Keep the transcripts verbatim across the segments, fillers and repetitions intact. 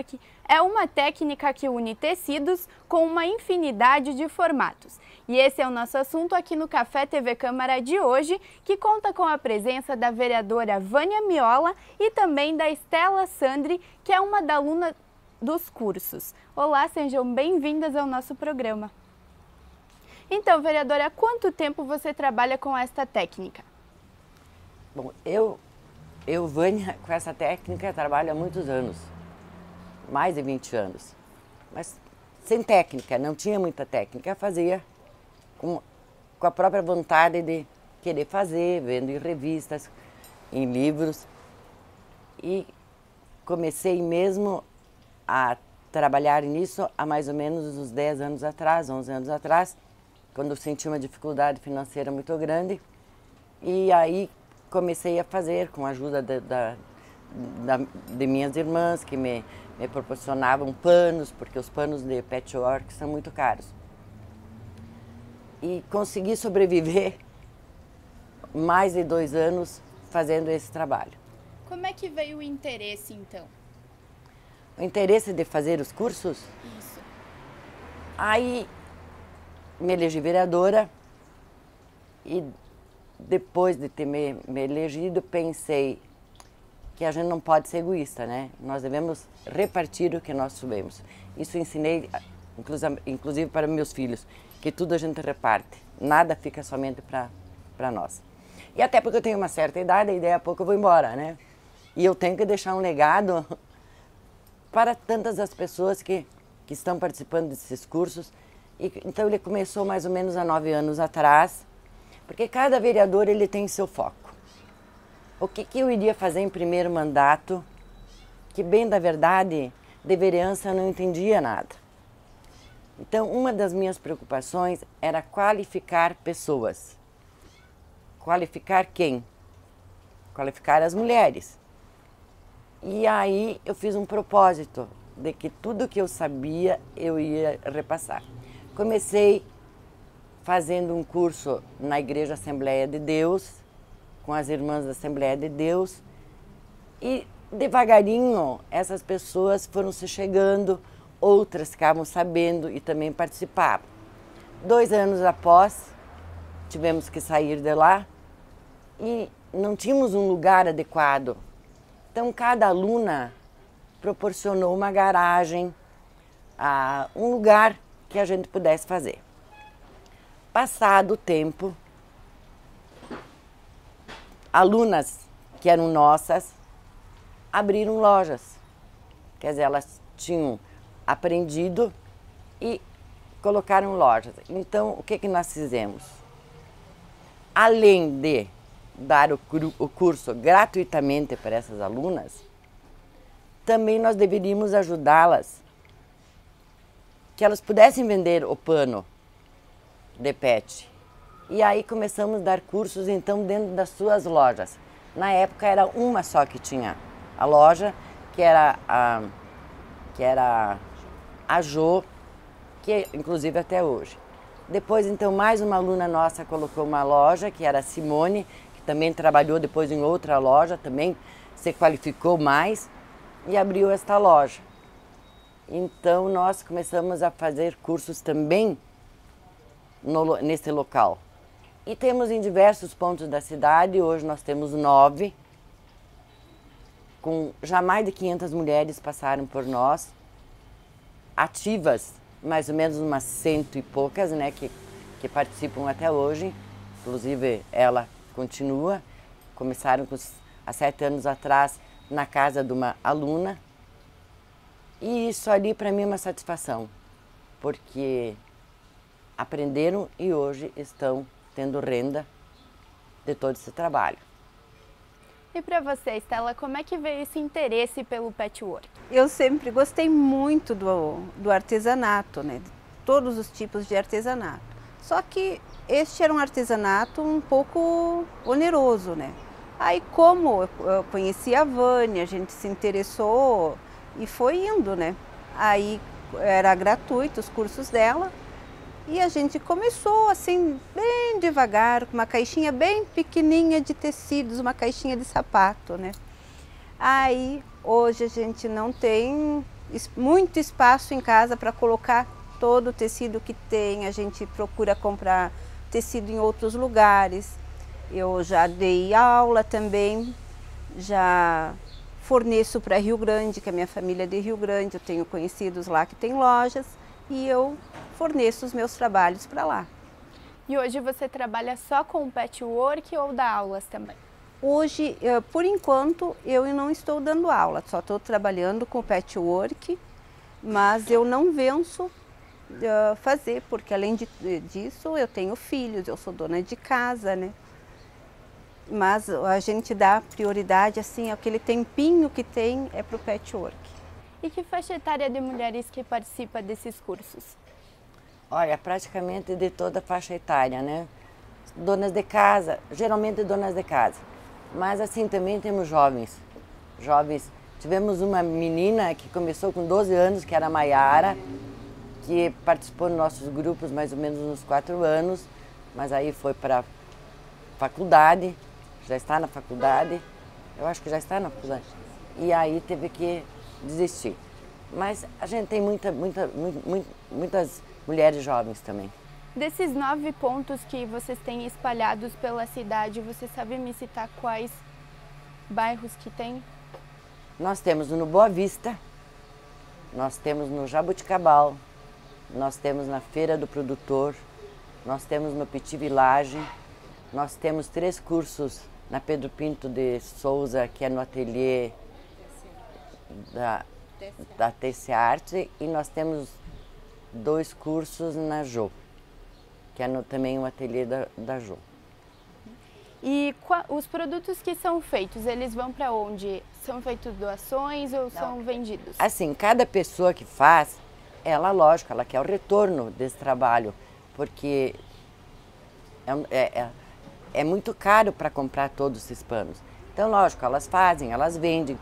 patchwork é uma técnica que une tecidos com uma infinidade de formatos. E esse é o nosso assunto aqui no Café T V Câmara de hoje, que conta com a presença da vereadora Vânia Miola e também da Estela Sandri, que é uma da aluna dos cursos. Olá, sejam bem-vindas ao nosso programa. Então, vereadora, há quanto tempo você trabalha com esta técnica? Bom, eu, eu, Vânia, com essa técnica trabalho há muitos anos, mais de vinte anos, mas sem técnica, não tinha muita técnica, fazia com, com a própria vontade de querer fazer, vendo em revistas, em livros, e comecei mesmo a trabalhar nisso há mais ou menos uns dez anos atrás, onze anos atrás, quando eu senti uma dificuldade financeira muito grande, e aí comecei a fazer com a ajuda de, da, da, de minhas irmãs, que me, me proporcionavam panos, porque os panos de patchwork são muito caros. E consegui sobreviver mais de dois anos fazendo esse trabalho. Como é que veio o interesse, então? O interesse de fazer os cursos? Isso. Aí me elegi vereadora e depois de ter me, me elegido, pensei que a gente não pode ser egoísta, né? Nós devemos repartir o que nós subimos. Isso ensinei, inclusive para meus filhos, que tudo a gente reparte, nada fica somente para nós. E até porque eu tenho uma certa idade, e daí a pouco eu vou embora, né? E eu tenho que deixar um legado para tantas as pessoas que, que estão participando desses cursos. E, então ele começou mais ou menos há nove anos atrás, porque cada vereador ele tem seu foco. O que, que eu iria fazer em primeiro mandato, que bem da verdade, de vereança eu não entendia nada. Então uma das minhas preocupações era qualificar pessoas. Qualificar quem? Qualificar as mulheres. E aí eu fiz um propósito de que tudo que eu sabia eu ia repassar. Comecei fazendo um curso na Igreja Assembleia de Deus, com as irmãs da Assembleia de Deus, e devagarinho essas pessoas foram se chegando, outras ficavam sabendo e também participavam. Dois anos após, tivemos que sair de lá e não tínhamos um lugar adequado. Então cada aluna proporcionou uma garagem, uh, um lugar que a gente pudesse fazer. Passado o tempo, alunas que eram nossas abriram lojas. Quer dizer, elas tinham aprendido e colocaram lojas. Então, o que que nós fizemos? Além de dar o, o curso gratuitamente para essas alunas, também nós deveríamos ajudá-las que elas pudessem vender o pano de pet. E aí começamos a dar cursos então dentro das suas lojas. Na época era uma só que tinha a loja, que era a, que era a Jo, que inclusive até hoje. Depois então mais uma aluna nossa colocou uma loja, que era a Simone, que também trabalhou depois em outra loja, também se qualificou mais e abriu esta loja. Então nós começamos a fazer cursos também no, nesse local. E temos em diversos pontos da cidade, hoje nós temos nove, com já mais de quinhentas mulheres passaram por nós, ativas, mais ou menos umas cento e poucas, né, que, que participam até hoje, inclusive ela continua, começaram com, há sete anos atrás na casa de uma aluna, e isso ali para mim é uma satisfação, porque aprenderam e hoje estão tendo renda de todo esse trabalho. E para você, Estela, como é que veio esse interesse pelo patchwork? Eu sempre gostei muito do, do artesanato, né? De todos os tipos de artesanato. Só que este era um artesanato um pouco oneroso, né? Aí como eu conheci a Vânia, a gente se interessou e foi indo, né? Aí era gratuito os cursos dela e a gente começou assim, bem devagar, com uma caixinha bem pequenininha de tecidos, uma caixinha de sapato, né? Aí hoje a gente não tem es- muito espaço em casa para colocar todo o tecido que tem. A gente procura comprar tecido em outros lugares. Eu já dei aula também, já forneço para Rio Grande, que a minha família é de Rio Grande, eu tenho conhecidos lá que têm lojas e eu forneço os meus trabalhos para lá. E hoje você trabalha só com patchwork ou dá aulas também? Hoje, eh, por enquanto, eu não estou dando aula, só estou trabalhando com patchwork, mas eu não venço eh, fazer, porque além de- disso eu tenho filhos, eu sou dona de casa, né? Mas a gente dá prioridade, assim, aquele tempinho que tem é para o patchwork. E que faixa etária de mulheres que participa desses cursos? Olha, praticamente de toda a faixa etária, né? Donas de casa, geralmente donas de casa. Mas assim também temos jovens. Jovens. Tivemos uma menina que começou com doze anos, que era a Maiara, que participou dos nossos grupos mais ou menos uns quatro anos, mas aí foi para faculdade, já está na faculdade, eu acho que já está na faculdade, e aí teve que desistir. Mas a gente tem muita, muita, mu- muitas mulheres jovens também. Desses nove pontos que vocês têm espalhados pela cidade, você sabe me citar quais bairros que tem? Nós temos no Boa Vista, nós temos no Jabuticabal, nós temos na Feira do Produtor, nós temos no Petit Village, nós temos três cursos na Pedro Pinto de Souza, que é no ateliê da, da T C Arte, e nós temos dois cursos na Jô, que é no, também um ateliê da, da Jô. E qua- os produtos que são feitos, eles vão para onde? São feitos doações ou são vendidos? Assim, cada pessoa que faz, ela, lógico, ela quer o retorno desse trabalho, porque é, um- é, é, é muito caro para comprar todos esses panos. Então, lógico, elas fazem, elas vendem.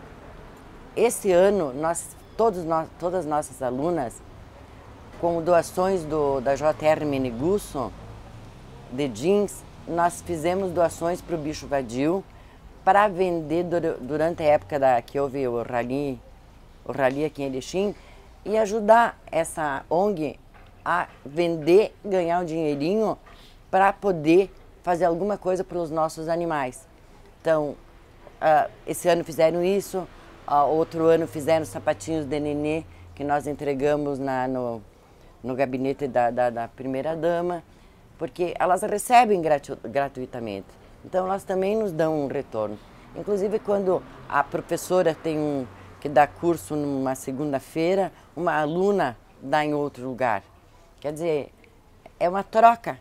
Esse ano, nós, todos nós, todas as nossas alunas, com doações do, da J R Menigusso, de jeans, nós fizemos doações para o Bicho Vadio para vender dur- durante a época da, que houve o rally, o rally aqui em Erechim, e ajudar essa O N G a vender, ganhar um dinheirinho para poder fazer alguma coisa para os nossos animais. Então, ah, esse ano fizeram isso, ah, outro ano fizeram sapatinhos de nenê que nós entregamos na, no, no gabinete da, da, da primeira-dama, porque elas recebem gratu, gratuitamente. Então, elas também nos dão um retorno. Inclusive, quando a professora tem um, que dá curso numa segunda-feira, uma aluna dá em outro lugar. Quer dizer, é uma troca.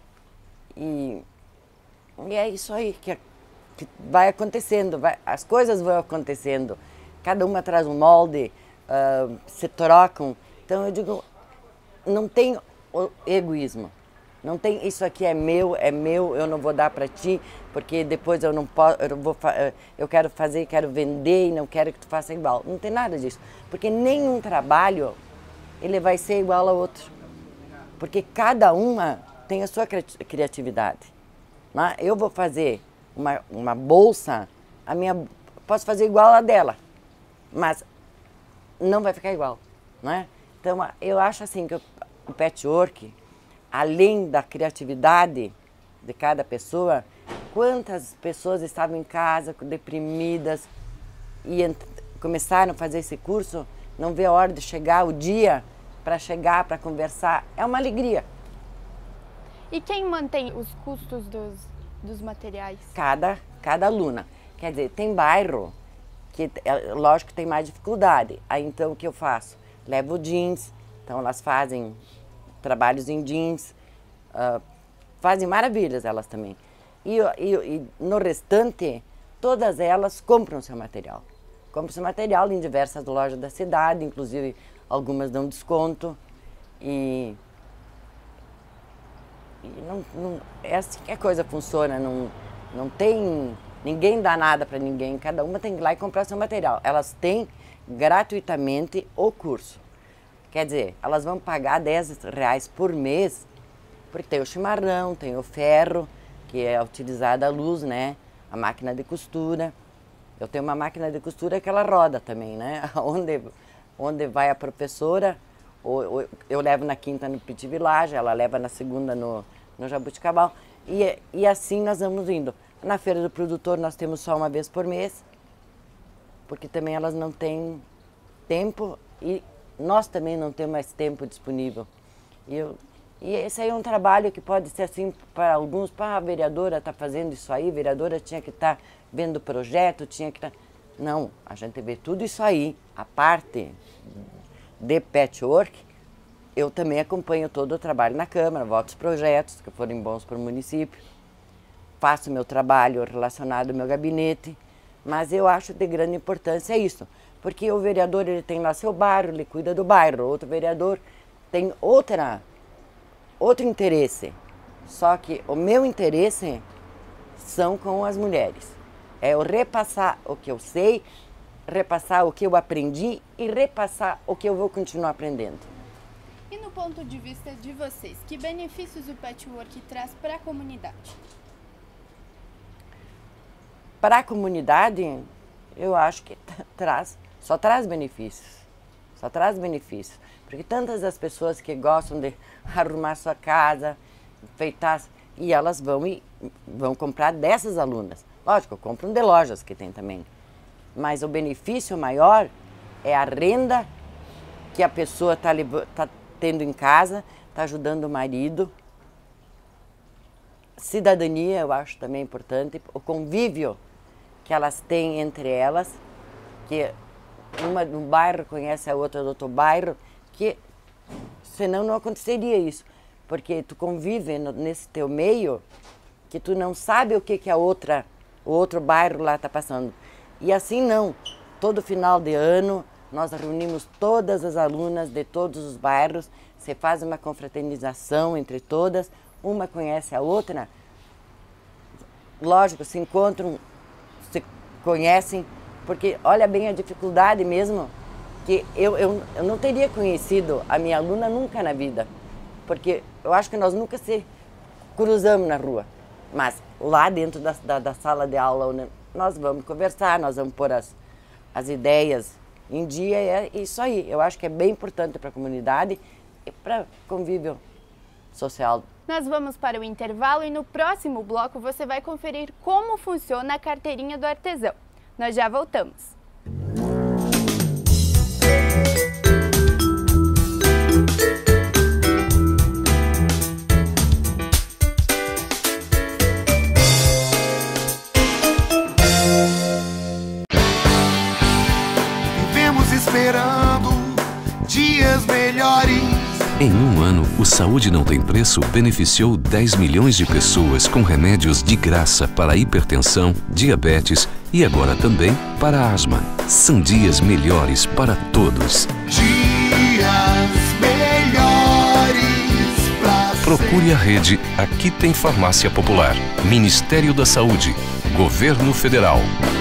E, e é isso aí que, que vai acontecendo, vai, as coisas vão acontecendo. Cada uma traz um molde, uh, se trocam. Então, eu digo, não tem o egoísmo. Não tem isso aqui é meu, é meu, eu não vou dar para ti, porque depois eu não posso, eu, vou, eu quero fazer, quero vender e não quero que tu faça igual. Não tem nada disso, porque nenhum trabalho ele vai ser igual ao outro, porque cada uma tem a sua criatividade. Né? Eu vou fazer uma, uma bolsa, a minha posso fazer igual a dela, mas não vai ficar igual, né? Então eu acho assim que o patchwork, além da criatividade de cada pessoa, quantas pessoas estavam em casa deprimidas e começaram a fazer esse curso, não vê a hora de chegar o dia para chegar, para conversar, é uma alegria. E quem mantém os custos dos, dos materiais? Cada, cada aluna. Quer dizer, tem bairro que, é, lógico que tem mais dificuldade. Aí então o que eu faço? Levo jeans, então elas fazem trabalhos em jeans, uh, fazem maravilhas elas também. E, e, e no restante, todas elas compram seu material. Compram seu material em diversas lojas da cidade, inclusive algumas dão desconto. E, e não, não, é assim que a coisa funciona, não, não tem, ninguém dá nada para ninguém, cada uma tem que ir lá e comprar seu material. Elas têm gratuitamente o curso. Quer dizer, elas vão pagar dez reais por mês, porque tem o chimarrão, tem o ferro, que é utilizada a luz, né? A máquina de costura. Eu tenho uma máquina de costura que ela roda também, né? Onde onde vai a professora, ou, ou, eu levo na quinta no Petit Village, ela leva na segunda no, no Jabuticabal, e, e assim nós vamos indo. Na feira do produtor nós temos só uma vez por mês, porque também elas não têm tempo e nós também não temos mais tempo disponível. E, eu, e esse aí é um trabalho que pode ser assim para alguns, para a vereadora está fazendo isso aí, a vereadora tinha que estar tá vendo o projeto, tinha que estar... Tá... Não, a gente vê tudo isso aí, a parte de patchwork, eu também acompanho todo o trabalho na Câmara, voto os projetos que forem bons para o município, faço meu trabalho relacionado ao meu gabinete, mas eu acho de grande importância isso, porque o vereador ele tem lá seu bairro, ele cuida do bairro, outro vereador tem outra, outro interesse, só que o meu interesse são com as mulheres, é eu repassar o que eu sei, repassar o que eu aprendi e repassar o que eu vou continuar aprendendo. E no ponto de vista de vocês, que benefícios o patchwork traz para a comunidade? Para a comunidade, eu acho que traz, só traz benefícios, só traz benefícios. Porque tantas das pessoas que gostam de arrumar sua casa, enfeitar, e elas vão, e, vão comprar dessas alunas. Lógico, compram de lojas que tem também. Mas o benefício maior é a renda que a pessoa está tá tendo em casa, está ajudando o marido. Cidadania, eu acho também importante, o convívio que elas têm entre elas, que uma de um bairro conhece a outra do outro bairro, que senão não aconteceria isso, porque tu convive no, nesse teu meio, que tu não sabe o que, que a outra, o outro bairro lá está passando. E assim não, todo final de ano nós reunimos todas as alunas de todos os bairros, se faz uma confraternização entre todas, uma conhece a outra, lógico, se encontram, se conhecem, porque olha bem a dificuldade mesmo, que eu, eu, eu não teria conhecido a minha aluna nunca na vida, porque eu acho que nós nunca se cruzamos na rua, mas lá dentro da, da, da sala de aula nós vamos conversar, nós vamos pôr as, as ideias em dia, é isso aí, eu acho que é bem importante para a comunidade e para convívio social. Nós vamos para o intervalo e no próximo bloco você vai conferir como funciona a carteirinha do artesão. Nós já voltamos. Vivemos esperando dias melhores. Em um ano, o Saúde Não Tem Preço beneficiou dez milhões de pessoas com remédios de graça para hipertensão, diabetes e agora também para asma. São dias melhores para todos. Dias melhores pra Procure a rede Aqui Tem Farmácia Popular. Ministério da Saúde. Governo Federal.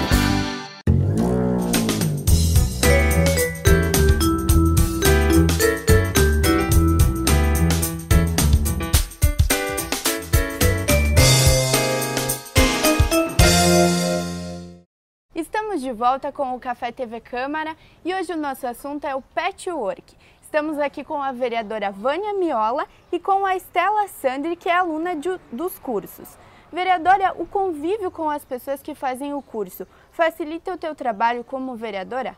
Estamos de volta com o Café T V Câmara e hoje o nosso assunto é o patchwork. Estamos aqui com a vereadora Vânia Miola e com a Estela Sandri, que é aluna de, dos cursos. Vereadora, o convívio com as pessoas que fazem o curso facilita o teu trabalho como vereadora?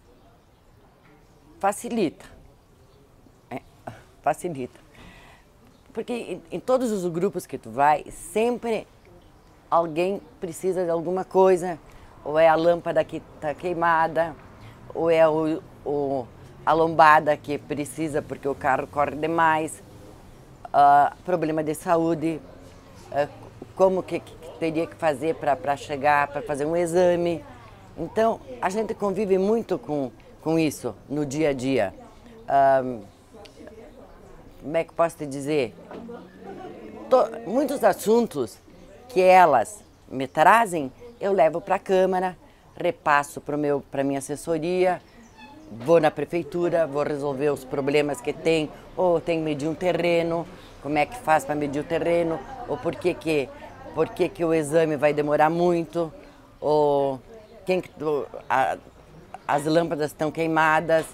Facilita. É, facilita. Porque em, em todos os grupos que tu vai, sempre alguém precisa de alguma coisa. Ou é a lâmpada que está queimada, ou é o, o, a lombada que precisa porque o carro corre demais, uh, problema de saúde, uh, como que, que teria que fazer para chegar, para fazer um exame. Então, a gente convive muito com, com isso no dia a dia. Um, como é que posso te dizer? To, muitos assuntos que elas me trazem, eu levo para a Câmara, repasso para a minha assessoria, vou na prefeitura, vou resolver os problemas que tem, ou tem que medir um terreno, como é que faz para medir o terreno, ou por que, que, por que, que o exame vai demorar muito, ou quem, a, as lâmpadas estão queimadas,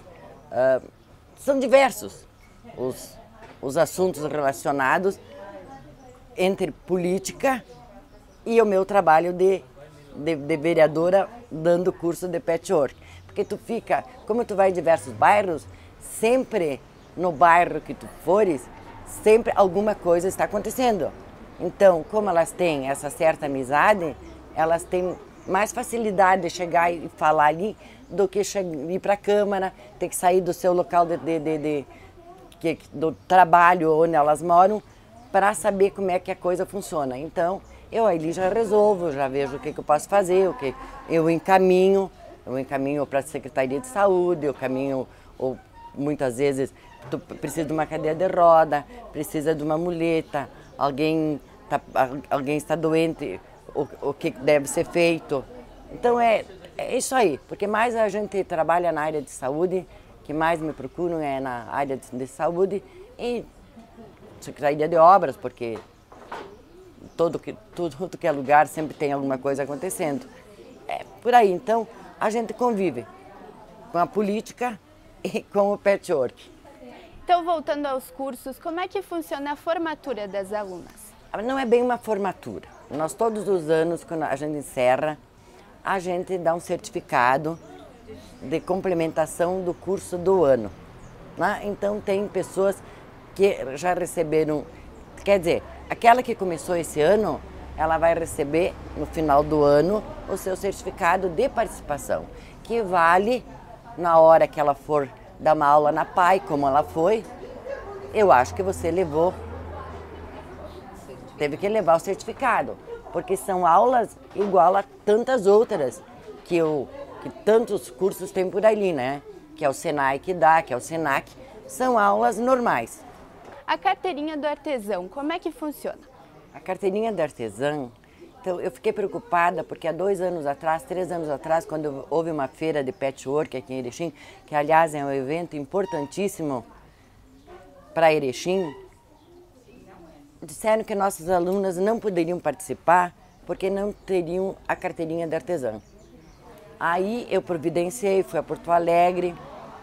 Uh, são diversos os, os assuntos relacionados entre política e o meu trabalho de, de, de vereadora dando curso de patchwork. Porque tu fica, como tu vai em diversos bairros, sempre no bairro que tu fores, sempre alguma coisa está acontecendo. Então, como elas têm essa certa amizade, elas têm mais facilidade de chegar e falar ali do que ir para a Câmara, ter que sair do seu local de, de, de, de, de, do trabalho onde elas moram para saber como é que a coisa funciona. Então, eu ali já resolvo, já vejo o que, que eu posso fazer, o que eu encaminho, eu encaminho para a Secretaria de Saúde, eu caminho, ou muitas vezes tu precisa de uma cadeira de roda, precisa de uma muleta, alguém, tá, alguém está doente, o, o que deve ser feito. Então é, é isso aí, porque mais a gente trabalha na área de saúde, que mais me procuram é na área de, de saúde e Secretaria de Obras, porque todo que, tudo, tudo que é lugar sempre tem alguma coisa acontecendo. É por aí, então a gente convive com a política e com o patchwork. Então, voltando aos cursos, como é que funciona a formatura das alunas? Não é bem uma formatura. Nós todos os anos, quando a gente encerra, a gente dá um certificado de complementação do curso do ano. Né? Então tem pessoas que já receberam, quer dizer, aquela que começou esse ano, ela vai receber no final do ano o seu certificado de participação, que vale na hora que ela for dar uma aula na P A I, como ela foi. Eu acho que você levou, teve que levar o certificado, porque são aulas igual a tantas outras que, eu, que tantos cursos tem por ali, né? Que é o Senai que dá, que é o Senac, são aulas normais. A carteirinha do artesão, como é que funciona? A carteirinha do artesão, então eu fiquei preocupada porque há dois anos atrás, três anos atrás, quando houve uma feira de patchwork aqui em Erechim, que aliás é um evento importantíssimo para Erechim, disseram que nossas alunas não poderiam participar porque não teriam a carteirinha de artesã. Aí eu providenciei, fui a Porto Alegre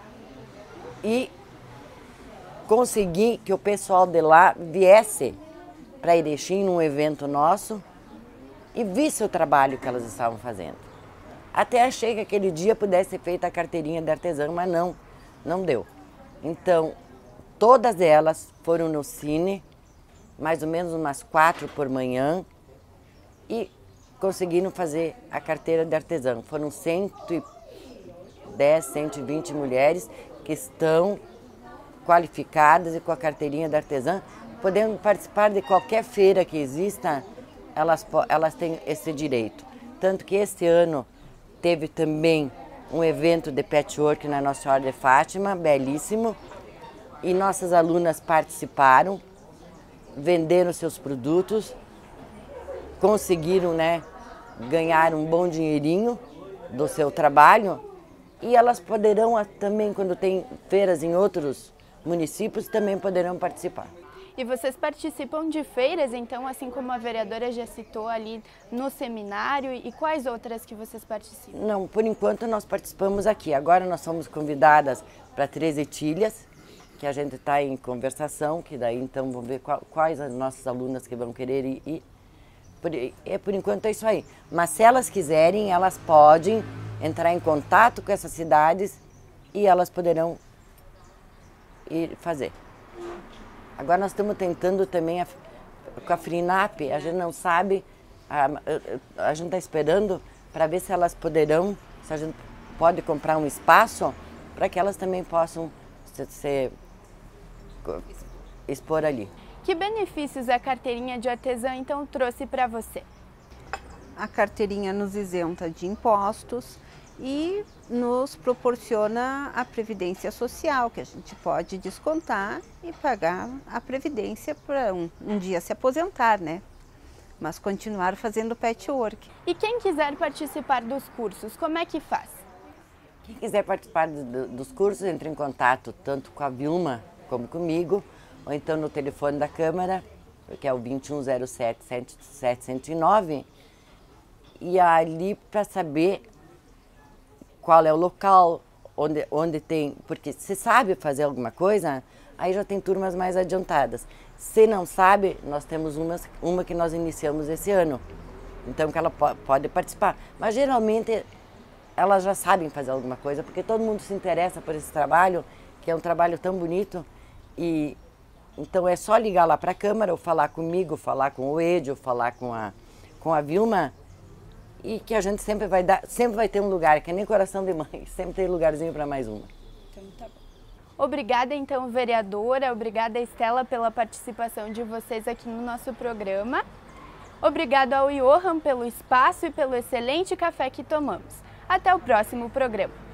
e consegui que o pessoal de lá viesse para Erechim num evento nosso e visse o trabalho que elas estavam fazendo. Até achei que aquele dia pudesse ser feita a carteirinha de artesã, mas não, não deu. Então, todas elas foram no Cine, mais ou menos umas quatro por manhã, e conseguiram fazer a carteira de artesã. Foram cento e dez, cento e vinte mulheres que estão qualificadas e com a carteirinha de artesã, podendo participar de qualquer feira que exista, elas, elas têm esse direito. Tanto que este ano teve também um evento de patchwork na Nossa Senhora de Fátima, belíssimo, e nossas alunas participaram, venderam seus produtos, conseguiram, né, ganhar um bom dinheirinho do seu trabalho, e elas poderão também, quando tem feiras em outros municípios, também poderão participar. E vocês participam de feiras, então, assim como a vereadora já citou ali no seminário, e quais outras que vocês participam? Não, por enquanto nós participamos aqui. Agora nós somos convidadas para Três Etilhas, que a gente está em conversação, que daí então vamos ver qual, quais as nossas alunas que vão querer ir. ir. Por, é, por enquanto é isso aí. Mas se elas quiserem, elas podem entrar em contato com essas cidades e elas poderão ir fazer. Agora nós estamos tentando também a, com a Frinap, a gente não sabe, a, a, a gente está esperando para ver se elas poderão, se a gente pode comprar um espaço para que elas também possam se, se, expor ali. Que benefícios a carteirinha de artesã então trouxe para você? A carteirinha nos isenta de impostos e nos proporciona a previdência social, que a gente pode descontar e pagar a previdência para um, um dia se aposentar, né? Mas continuar fazendo patchwork. E quem quiser participar dos cursos, como é que faz? Quem quiser participar do, dos cursos, entre em contato tanto com a Vilma como comigo, ou então no telefone da Câmara, que é o vinte e um zero sete, sete zero zero nove, e ali para saber qual é o local, onde, onde tem... Porque se sabe fazer alguma coisa, aí já tem turmas mais adiantadas. Se não sabe, nós temos umas, uma que nós iniciamos esse ano. Então, que ela po pode participar. Mas, geralmente, elas já sabem fazer alguma coisa, porque todo mundo se interessa por esse trabalho, que é um trabalho tão bonito. E então, é só ligar lá para a Câmara, ou falar comigo, falar com o Ed, ou falar com a, com a Vilma, e que a gente sempre vai dar, sempre vai ter um lugar, que é nem coração de mãe, sempre tem lugarzinho para mais uma. Então, tá bom. Obrigada, então, vereadora, obrigada, Estela, pela participação de vocês aqui no nosso programa. Obrigado ao Johan pelo espaço e pelo excelente café que tomamos. Até o próximo programa.